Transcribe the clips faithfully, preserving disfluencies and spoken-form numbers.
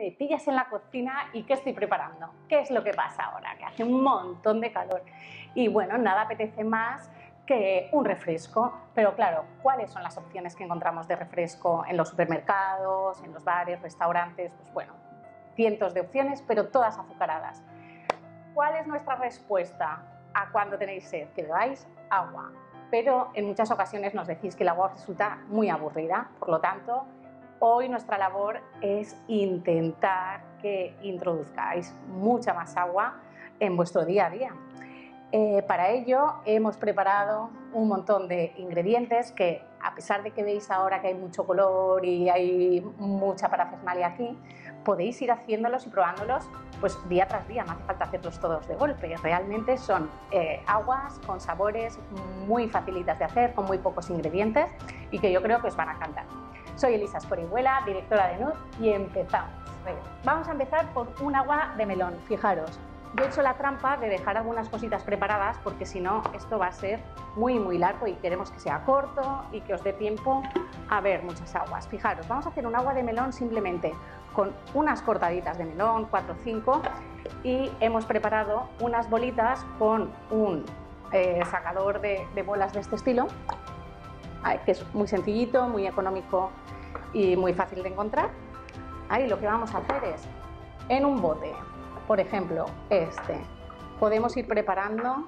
me pillas en la cocina y ¿qué estoy preparando? ¿Qué es lo que pasa ahora? Que hace un montón de calor y bueno, nada apetece más que un refresco, pero claro, ¿cuáles son las opciones que encontramos de refresco en los supermercados, en los bares, restaurantes? Pues bueno, cientos de opciones, pero todas azucaradas. ¿Cuál es nuestra respuesta a cuando tenéis sed? Que bebáis agua, pero en muchas ocasiones nos decís que el agua resulta muy aburrida, por lo tanto, hoy nuestra labor es intentar que introduzcáis mucha más agua en vuestro día a día. Eh, para ello hemos preparado un montón de ingredientes que, a pesar de que veis ahora que hay mucho color y hay mucha parafernalia aquí, podéis ir haciéndolos y probándolos pues día tras día, no hace falta hacerlos todos de golpe. Realmente son eh, aguas con sabores muy facilitas de hacer, con muy pocos ingredientes y que yo creo que os van a encantar. Soy Elisa Esporihuela, directora de Nud, y empezamos. Vamos a empezar por un agua de melón. Fijaros, yo he hecho la trampa de dejar algunas cositas preparadas porque si no esto va a ser muy muy largo y queremos que sea corto y que os dé tiempo a ver muchas aguas. Fijaros, vamos a hacer un agua de melón simplemente con unas cortaditas de melón, cuatro o cinco, y hemos preparado unas bolitas con un eh, sacador de, de bolas de este estilo, que es muy sencillito, muy económico y muy fácil de encontrar. Ahí lo que vamos a hacer es, en un bote, por ejemplo este, podemos ir preparando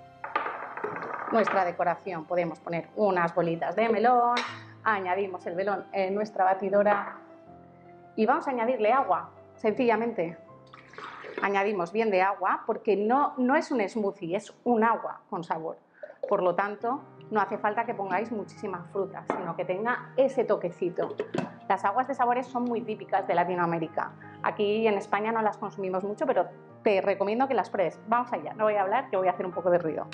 nuestra decoración. Podemos poner unas bolitas de melón, añadimos el melón en nuestra batidora y vamos a añadirle agua, sencillamente. Añadimos bien de agua porque no, no es un smoothie, es un agua con sabor. Por lo tanto, no hace falta que pongáis muchísimas frutas, sino que tenga ese toquecito. Las aguas de sabores son muy típicas de Latinoamérica. Aquí en España no las consumimos mucho, pero te recomiendo que las pruebes. Vamos allá, no voy a hablar, que voy a hacer un poco de ruido.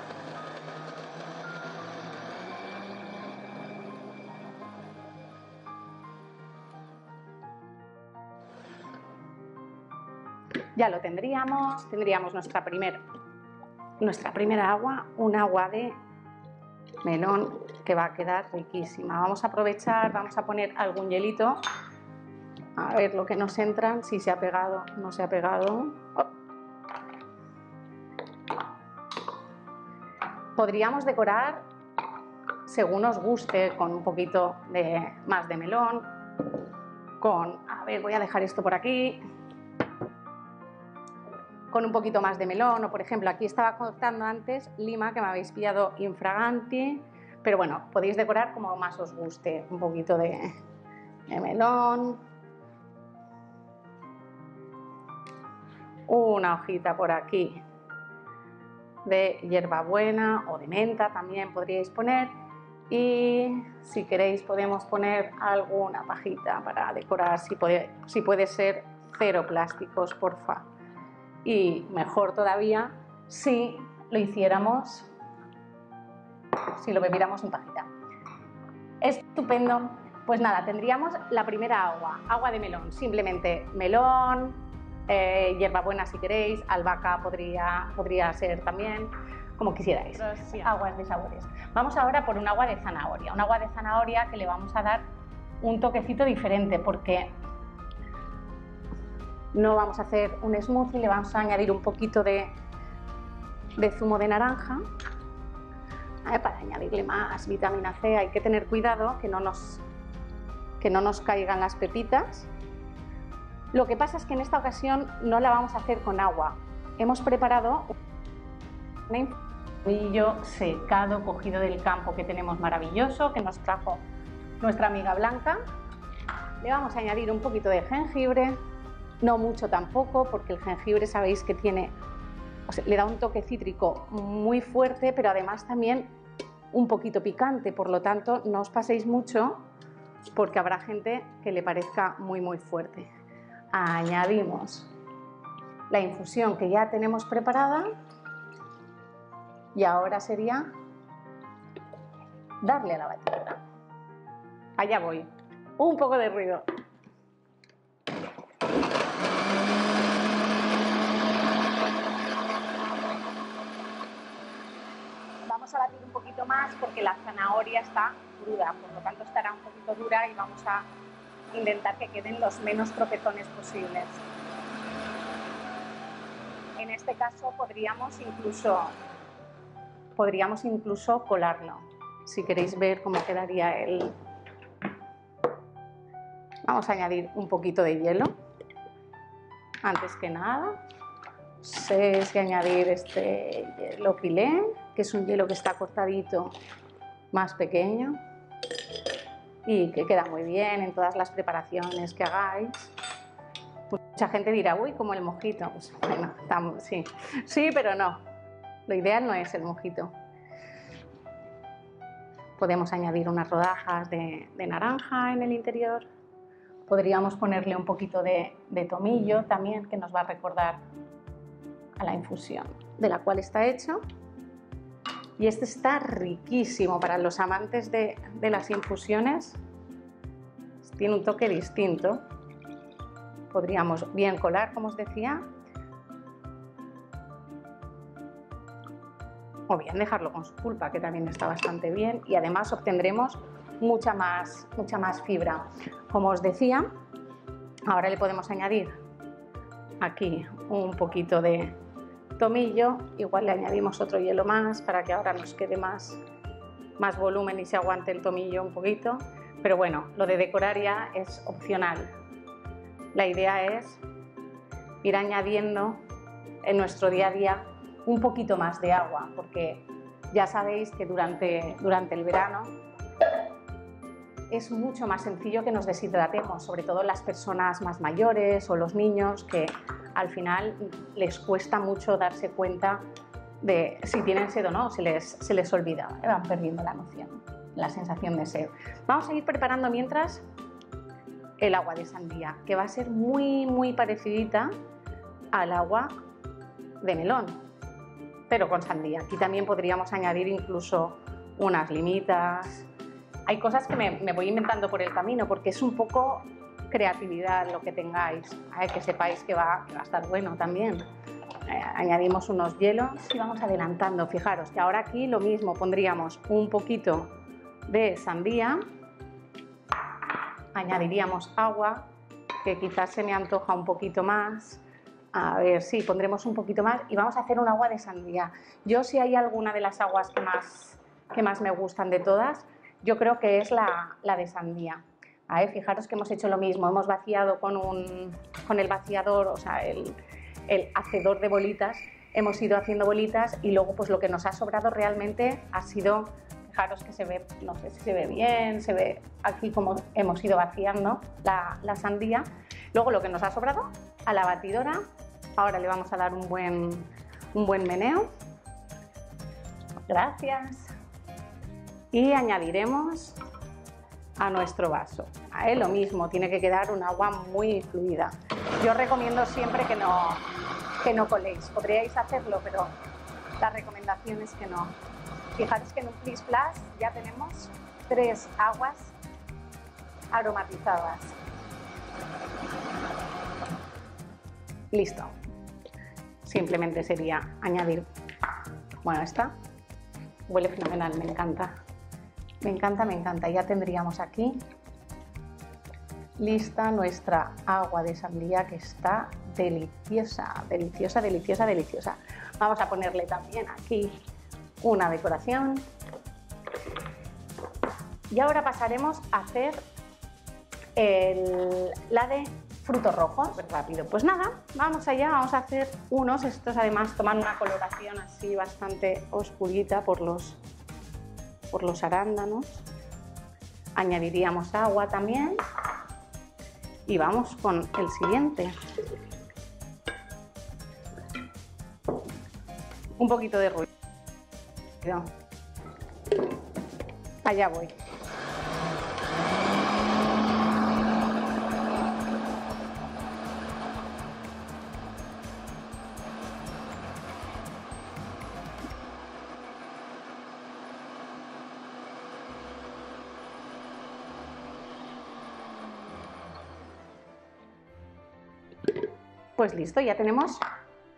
Ya lo tendríamos, tendríamos nuestra, primer, nuestra primera agua, un agua de melón que va a quedar riquísima. Vamos a aprovechar, vamos a poner algún hielito, a ver lo que nos entran, si se ha pegado, no se ha pegado. Oh. Podríamos decorar según os guste, con un poquito de, más de melón, con, a ver, voy a dejar esto por aquí, con un poquito más de melón, o por ejemplo aquí estaba cortando antes lima que me habéis pillado infraganti, pero bueno, podéis decorar como más os guste, un poquito de, de melón, una hojita por aquí de hierbabuena o de menta también podríais poner, y si queréis podemos poner alguna pajita para decorar, si puede, si puede ser cero plásticos, porfa. Y mejor todavía si lo hiciéramos, si lo bebiéramos en pajita. Estupendo. Pues nada, tendríamos la primera agua, agua de melón, simplemente melón, eh, hierbabuena si queréis, albahaca podría, podría ser también, como quisierais. Gracias. Aguas de sabores. Vamos ahora por un agua de zanahoria, un agua de zanahoria que le vamos a dar un toquecito diferente porque no vamos a hacer un smoothie, le vamos a añadir un poquito de, de zumo de naranja, ¿vale? Para añadirle más vitamina C. Hay que tener cuidado que no nos, que no nos caigan las pepitas. Lo que pasa es que en esta ocasión no la vamos a hacer con agua. Hemos preparado un polvillo secado cogido del campo que tenemos maravilloso, que nos trajo nuestra amiga Blanca. Le vamos a añadir un poquito de jengibre. No mucho tampoco, porque el jengibre sabéis que tiene, o sea, le da un toque cítrico muy fuerte, pero además también un poquito picante, por lo tanto no os paséis mucho porque habrá gente que le parezca muy muy fuerte. Añadimos la infusión que ya tenemos preparada y ahora sería darle a la batidora. Allá voy, un poco de ruido. Vamos a batir un poquito más porque la zanahoria está cruda, por lo tanto estará un poquito dura y vamos a intentar que queden los menos tropezones posibles. En este caso podríamos incluso, podríamos incluso colarlo. Si queréis ver cómo quedaría el... Vamos a añadir un poquito de hielo. Antes que nada, sé si añadir este hielo pilé, que es un hielo que está cortadito más pequeño y que queda muy bien en todas las preparaciones que hagáis. Mucha gente dirá, uy, como el mojito. Pues, bueno, estamos, sí. sí, pero no. Lo ideal no es el mojito. Podemos añadir unas rodajas de, de naranja en el interior. Podríamos ponerle un poquito de, de tomillo también, que nos va a recordar a la infusión de la cual está hecho. Y este está riquísimo para los amantes de, de las infusiones. Tiene un toque distinto. Podríamos bien colar, como os decía, o bien dejarlo con su pulpa, que también está bastante bien, y además obtendremos mucha más, mucha más fibra. Como os decía, ahora le podemos añadir aquí un poquito de tomillo, igual le añadimos otro hielo más para que ahora nos quede más, más volumen y se aguante el tomillo un poquito, pero bueno, lo de decorar ya es opcional. La idea es ir añadiendo en nuestro día a día un poquito más de agua, porque ya sabéis que durante, durante el verano es mucho más sencillo que nos deshidratemos, sobre todo las personas más mayores o los niños, que al final les cuesta mucho darse cuenta de si tienen sed o no, se les, se les olvida, ¿eh? Van perdiendo la noción, la sensación de sed. Vamos a ir preparando mientras el agua de sandía, que va a ser muy muy parecidita al agua de melón, pero con sandía. Aquí también podríamos añadir incluso unas limitas. Hay cosas que me, me voy inventando por el camino, porque es un poco creatividad lo que tengáis, ¿eh? Que sepáis que va, que va a estar bueno también. Eh, añadimos unos hielos y vamos adelantando. Fijaros que ahora aquí lo mismo, pondríamos un poquito de sandía, añadiríamos agua, que quizás se me antoja un poquito más. A ver, sí, pondremos un poquito más y vamos a hacer un agua de sandía. Yo, si hay alguna de las aguas que más, que más me gustan de todas, yo creo que es la, la de sandía. A ver, fijaros que hemos hecho lo mismo, hemos vaciado con, un, con el vaciador, o sea, el, el hacedor de bolitas, hemos ido haciendo bolitas y luego pues lo que nos ha sobrado realmente ha sido, fijaros que se ve, no sé si se ve bien, se ve aquí como hemos ido vaciando la, la sandía. Luego lo que nos ha sobrado a la batidora, ahora le vamos a dar un buen, un buen meneo. Gracias. Y añadiremos a nuestro vaso. A él lo mismo, tiene que quedar un agua muy fluida. Yo os recomiendo siempre que no, que no coléis. Podríais hacerlo, pero la recomendación es que no. Fijaros que en un Plis Plus ya tenemos tres aguas aromatizadas. Listo. Simplemente sería añadir, bueno, esta huele fenomenal, me encanta. Me encanta, me encanta. Ya tendríamos aquí lista nuestra agua de sandía, que está deliciosa, deliciosa, deliciosa, deliciosa. Vamos a ponerle también aquí una decoración. Y ahora pasaremos a hacer el, la de frutos rojos. Súper rápido. Pues nada, vamos allá, vamos a hacer unos. Estos además toman una coloración así bastante oscurita por los, por los arándanos. Añadiríamos agua también. Y vamos con el siguiente. Un poquito de ruido. Allá voy. Pues listo, ya tenemos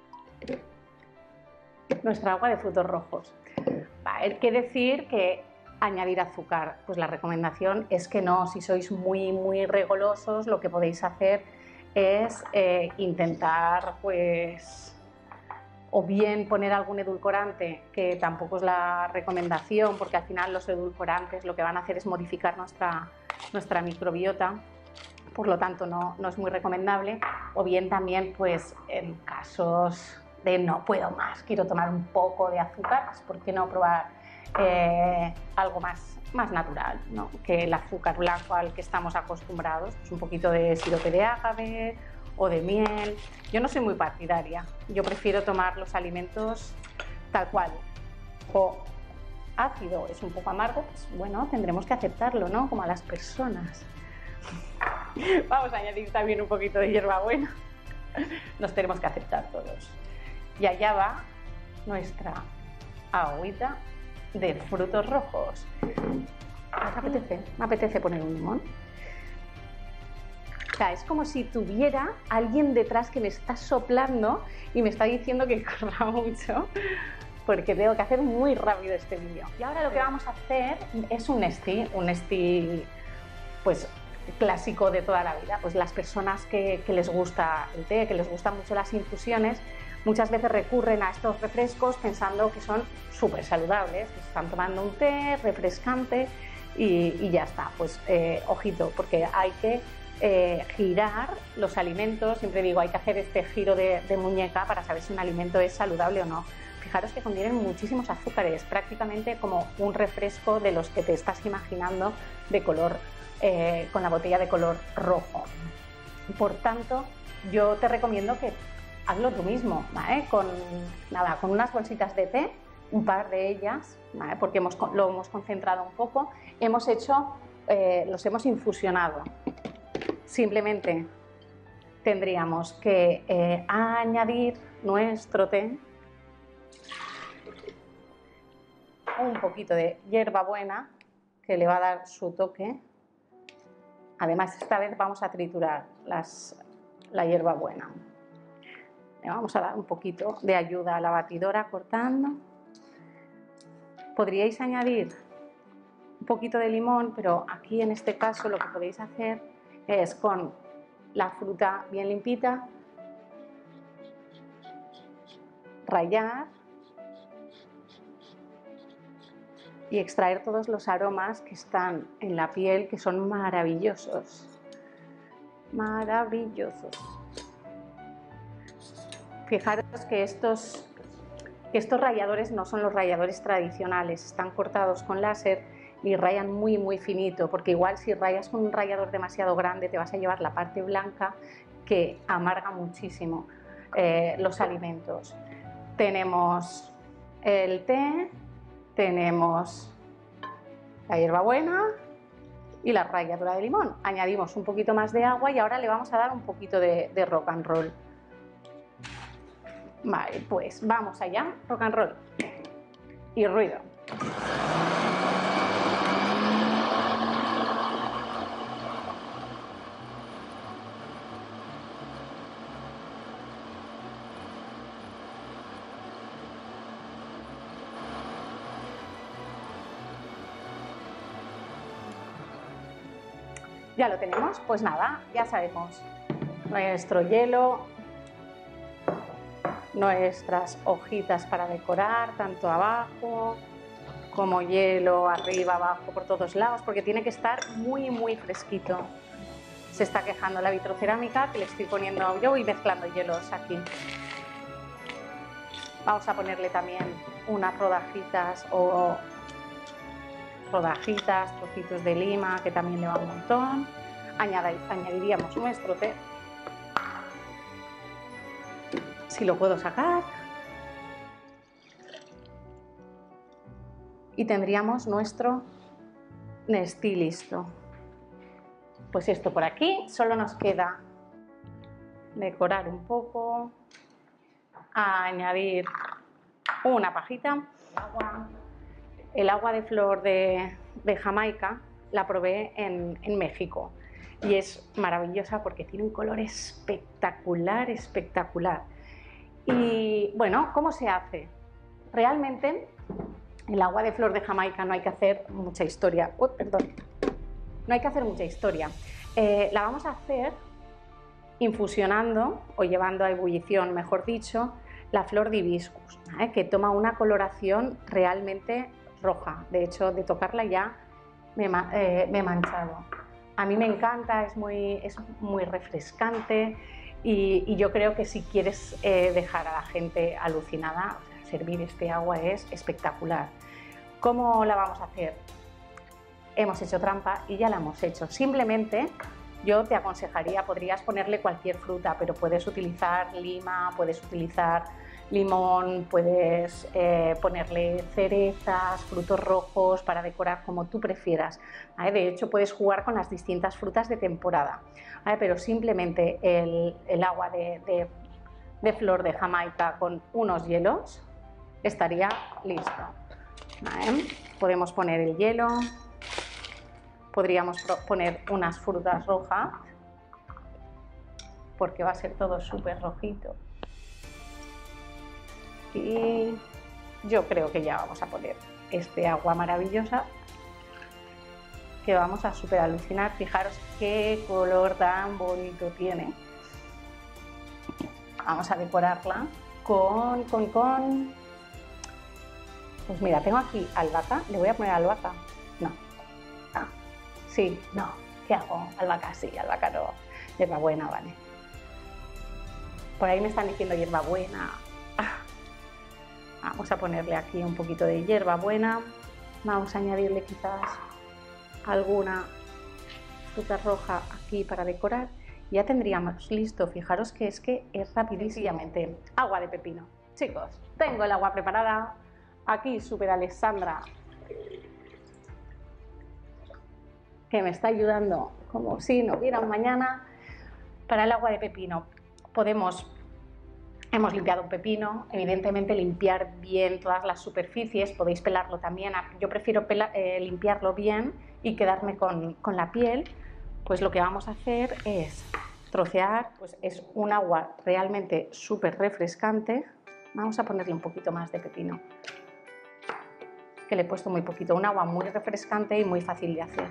nuestra agua de frutos rojos. Va a haber que decir que añadir azúcar. Pues la recomendación es que no. Si sois muy, muy regolosos, lo que podéis hacer es eh, intentar, pues, o bien poner algún edulcorante, que tampoco es la recomendación, porque al final los edulcorantes lo que van a hacer es modificar nuestra, nuestra microbiota, por lo tanto no, no es muy recomendable, o bien también, pues, en casos de no puedo más, quiero tomar un poco de azúcar, pues, ¿por qué no probar eh, algo más, más natural, ¿no? Que el azúcar blanco al que estamos acostumbrados, pues un poquito de sirope de agave o de miel? Yo no soy muy partidaria, yo prefiero tomar los alimentos tal cual. O ácido es un poco amargo, pues bueno, tendremos que aceptarlo, ¿no? Como a las personas. Vamos a añadir también un poquito de hierbabuena. Nos tenemos que aceptar todos. Y allá va nuestra agüita de frutos rojos. ¿Me apetece? Me apetece poner un limón. O sea, es como si tuviera alguien detrás que me está soplando y me está diciendo que corra mucho, porque tengo que hacer muy rápido este vídeo. Y ahora lo que vamos a hacer es un Nestí, un Nestí pues clásico de toda la vida. Pues las personas que, que les gusta el té, que les gustan mucho las infusiones, muchas veces recurren a estos refrescos pensando que son súper saludables, que están tomando un té refrescante y, y ya está. Pues eh, ojito, porque hay que eh, girar los alimentos. Siempre digo, hay que hacer este giro de, de muñeca para saber si un alimento es saludable o no. Fijaros que contienen muchísimos azúcares, prácticamente como un refresco de los que te estás imaginando, de color, eh, con la botella de color rojo. Por tanto, yo te recomiendo que hazlo tú mismo, ¿vale? Con, nada, con unas bolsitas de té, un par de ellas, ¿vale? Porque hemos, lo hemos concentrado un poco, hemos hecho, eh, los hemos infusionado. Simplemente tendríamos que eh, añadir nuestro té, un poquito de hierbabuena, que le va a dar su toque. Además, esta vez vamos a triturar las, la hierbabuena. Le vamos a dar un poquito de ayuda a la batidora cortando. Podríais añadir un poquito de limón, pero aquí en este caso lo que podéis hacer es con la fruta bien limpita, rallar y extraer todos los aromas que están en la piel, que son maravillosos, maravillosos. Fijaros que estos, que estos ralladores no son los ralladores tradicionales, están cortados con láser y rayan muy muy finito, porque igual si rayas con un rallador demasiado grande te vas a llevar la parte blanca, que amarga muchísimo eh, los alimentos. Tenemos el té, tenemos la hierbabuena y la ralladura de limón. Añadimos un poquito más de agua y ahora le vamos a dar un poquito de, de rock and roll. Vale, pues vamos allá, rock and roll y ruido. Ya lo tenemos, pues nada, ya sabemos nuestro hielo, nuestras hojitas para decorar, tanto abajo como hielo arriba, abajo, por todos lados, porque tiene que estar muy muy fresquito. Se está quejando la vitrocerámica que le estoy poniendo, yo voy mezclando hielos aquí. Vamos a ponerle también unas rodajitas o rodajitas, trocitos de lima, que también le va un montón. Añadir, añadiríamos nuestro té, si lo puedo sacar, y tendríamos nuestro Nestí listo. Pues esto por aquí, solo nos queda decorar un poco, añadir una pajita, agua. El agua de flor de, de Jamaica la probé en, en México y es maravillosa porque tiene un color espectacular, espectacular. Y bueno, ¿cómo se hace? Realmente El agua de flor de Jamaica no hay que hacer mucha historia. Uy, perdón. No hay que hacer mucha historia. Eh, la vamos a hacer infusionando o llevando a ebullición, mejor dicho, la flor de hibiscus, ¿eh? Que toma una coloración realmente roja. De hecho, de tocarla ya me, eh, me he manchado. A mí me encanta, es muy, es muy refrescante y, y yo creo que si quieres eh, dejar a la gente alucinada, o sea, servir este agua es espectacular. ¿Cómo la vamos a hacer? Hemos hecho trampa y ya la hemos hecho. Simplemente yo te aconsejaría, podrías ponerle cualquier fruta, pero puedes utilizar lima, puedes utilizar limón, puedes eh, ponerle cerezas, frutos rojos para decorar como tú prefieras, ¿vale? De hecho, puedes jugar con las distintas frutas de temporada, ¿vale? Pero simplemente el, el agua de, de, de flor de Jamaica con unos hielos estaría listo, ¿vale? Podemos poner el hielo, podríamos poner unas frutas rojas, porque va a ser todo súper rojito. Y yo creo que ya vamos a poner este agua maravillosa que vamos a súper alucinar. Fijaros qué color tan bonito tiene. Vamos a decorarla con, con, con... Pues mira, tengo aquí albahaca. ¿Le voy a poner albahaca? No. Ah, sí, no. ¿Qué hago? Albahaca, sí, albahaca no. Hierbabuena, vale. Por ahí me están diciendo hierbabuena. Vamos a ponerle aquí un poquito de hierbabuena. Vamos a añadirle quizás alguna fruta roja aquí para decorar. Ya tendríamos listo. Fijaros que es que es rapidísimamente. Agua de pepino. Chicos, tengo el agua preparada. Aquí Super Alexandra, que me está ayudando como si no hubiera un mañana. Para el agua de pepino podemos... Hemos limpiado un pepino, evidentemente limpiar bien todas las superficies, podéis pelarlo también, yo prefiero pela, eh, limpiarlo bien y quedarme con, con la piel. Pues lo que vamos a hacer es trocear, pues es un agua realmente súper refrescante. Vamos a ponerle un poquito más de pepino, que le he puesto muy poquito, un agua muy refrescante y muy fácil de hacer.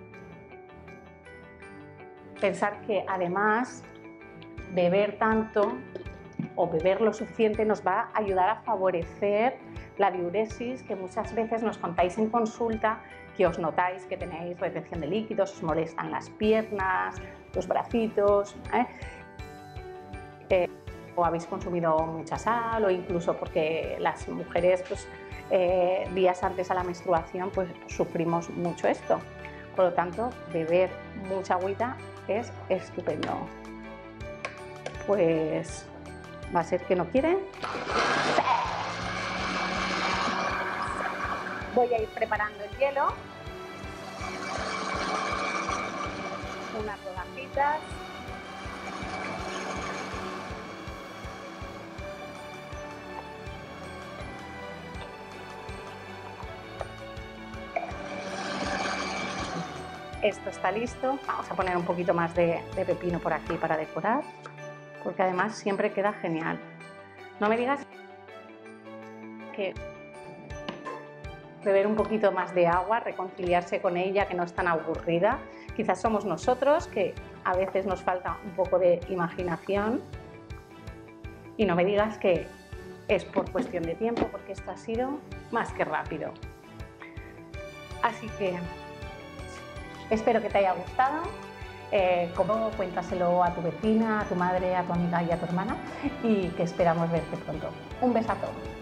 Pensar que además beber tanto o beber lo suficiente nos va a ayudar a favorecer la diuresis, que muchas veces nos contáis en consulta, que os notáis que tenéis retención de líquidos, os molestan las piernas, los bracitos, ¿eh? Eh, o habéis consumido mucha sal, o incluso porque las mujeres pues, eh, días antes a la menstruación pues sufrimos mucho esto. Por lo tanto, beber mucha agüita es estupendo. Pues va a ser que no quiere. Voy a ir preparando el hielo. Unas rodajitas. Esto está listo. Vamos a poner un poquito más de, de pepino por aquí para decorar, porque además siempre queda genial. No me digas que beber un poquito más de agua, reconciliarse con ella, que no es tan aburrida. Quizás somos nosotros, que a veces nos falta un poco de imaginación. Y no me digas que es por cuestión de tiempo, porque esto ha sido más que rápido. Así que espero que te haya gustado. Eh, como cuéntaselo a tu vecina, a tu madre, a tu amiga y a tu hermana, y que esperamos verte pronto. Un besazo.